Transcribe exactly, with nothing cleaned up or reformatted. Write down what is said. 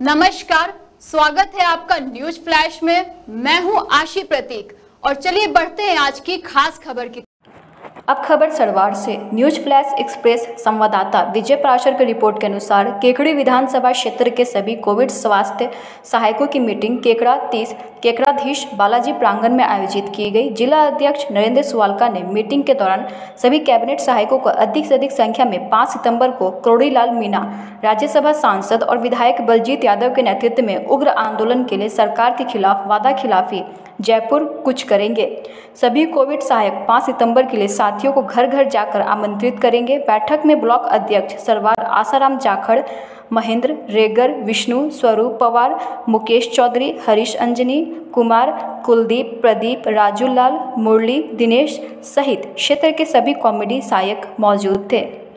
नमस्कार, स्वागत है आपका न्यूज फ्लैश में। मैं हूं आशी प्रतीक और चलिए बढ़ते हैं आज की खास खबर की। अब खबर सरवार से। न्यूज फ्लैश एक्सप्रेस संवाददाता विजय पराशर की रिपोर्ट के अनुसार केकड़ी विधानसभा क्षेत्र के सभी कोविड स्वास्थ्य सहायकों की मीटिंग केकड़ा तीस केकड़ाधीश बालाजी प्रांगण में आयोजित की गई। जिला अध्यक्ष नरेंद्र सुवालका ने मीटिंग के दौरान सभी कैबिनेट सहायकों को अधिक से अधिक संख्या में पाँच सितंबर को करोड़ीलाल मीणा, राज्यसभा सांसद और विधायक बलजीत यादव के नेतृत्व में उग्र आंदोलन के लिए सरकार के खिलाफ वादा खिलाफी जयपुर कुछ करेंगे। सभी कोविड सहायक पाँच सितंबर के लिए साथियों को घर घर जाकर आमंत्रित करेंगे। बैठक में ब्लॉक अध्यक्ष सरवार आसाराम जाखड़, महेंद्र रेगर, विष्णु स्वरूप पवार, मुकेश चौधरी, हरीश अंजनी कुमार, कुलदीप, प्रदीप, राजू लाल, मुरली, दिनेश सहित क्षेत्र के सभी कॉमेडी सहायक मौजूद थे।